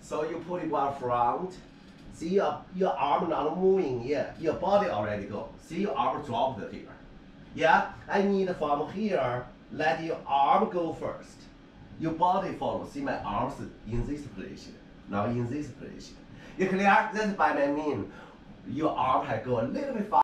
So you put it on front. See your arm not moving yet. Your body already go. See your arm dropped here. Yeah, I need from here, let your arm go first. Your body follow. See my arms in this position. Now in this position. You clear? That's by I mean your arm has go a little bit faster.